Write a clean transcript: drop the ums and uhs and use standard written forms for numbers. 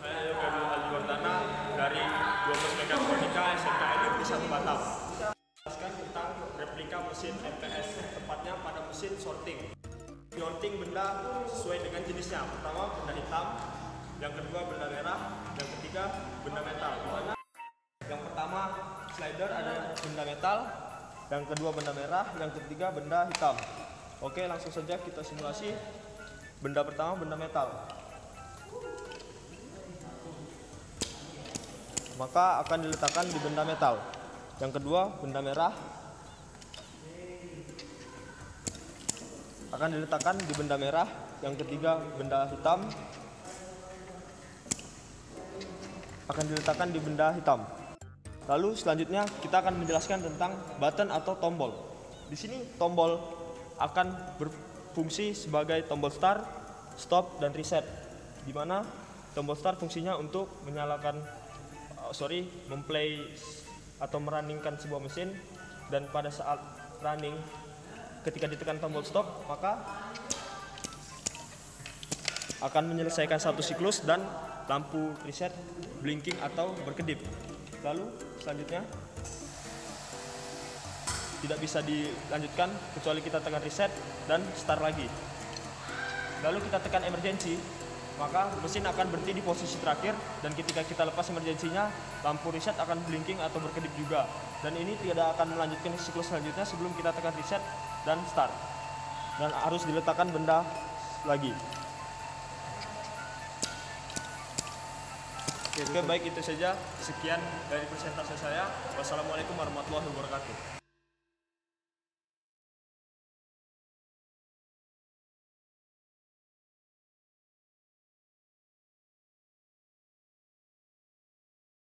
Saya Yoga Aldi Wardana dari 12 Mekatronika SMK Negeri 1 Batam. Kita jelaskan tentang replika mesin MPS, tepatnya pada mesin sorting. Sorting benda sesuai dengan jenisnya. Pertama benda hitam, yang kedua benda merah, yang ketiga benda metal. Dimana yang pertama slider ada benda metal, yang kedua benda merah, yang ketiga benda hitam. Oke, langsung saja kita simulasi. Benda pertama benda metal, maka akan diletakkan di benda metal. Yang kedua benda merah akan diletakkan di benda merah. Yang ketiga benda hitam akan diletakkan di benda hitam. Lalu selanjutnya kita akan menjelaskan tentang button atau tombol. Di sini tombol akan berfungsi sebagai tombol start, stop, dan reset. Di mana tombol start fungsinya untuk menyalakan memplay atau merunningkan sebuah mesin, dan pada saat running ketika ditekan tombol stop maka akan menyelesaikan satu siklus dan lampu reset blinking atau berkedip. Lalu selanjutnya tidak bisa dilanjutkan kecuali kita tekan reset dan start lagi. Lalu kita tekan emergency, maka mesin akan berhenti di posisi terakhir, dan ketika kita lepas emergensinya, lampu reset akan blinking atau berkedip juga. Dan ini tidak akan melanjutkan siklus selanjutnya sebelum kita tekan reset dan start. Dan harus diletakkan benda lagi. Oke, baik, itu saja. Sekian dari presentasi saya. Wassalamualaikum warahmatullahi wabarakatuh.